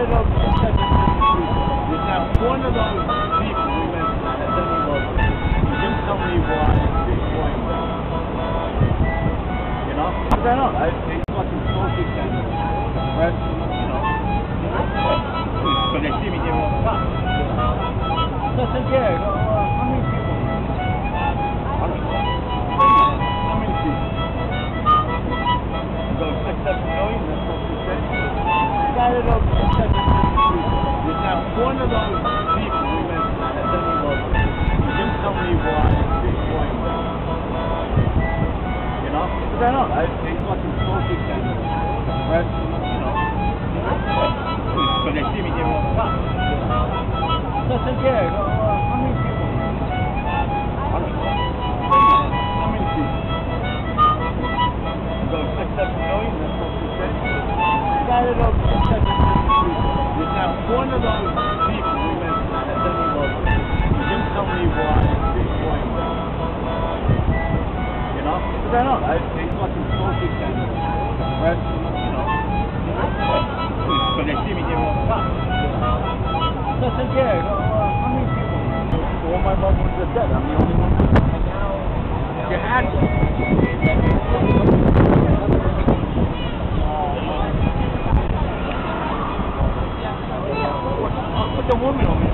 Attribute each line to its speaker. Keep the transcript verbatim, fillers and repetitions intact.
Speaker 1: of those there's not one of those people we mentioned that has any love. You didn't tell me why this boy was. You know? Because I don't. I they fucking focus and rest, you know. But they see me here all the time. So I said, yeah, uh, how many people? How many? How many people? You go six, seven million, that's what you said? You got it over six, seven million people. There's not one of those people we mentioned that has any love. You didn't tell me why this boy was. You know? Because I don't. I they fucking focus and rest, you know. But they see me here all the time. So I said, yeah, uh, how many people? How many? How many people? You go six, seven million, that's what you said? You got it over six, seven million people. There's not one of those people we mentioned that has any love. You didn't tell me why this boy was. You know? Because I don't. I they fucking focus and rest, you know. But they see me here all the time. So I said, yeah, uh, how many people? All my loved ones are dead. I'm the only one. You had to. Put the woman on me.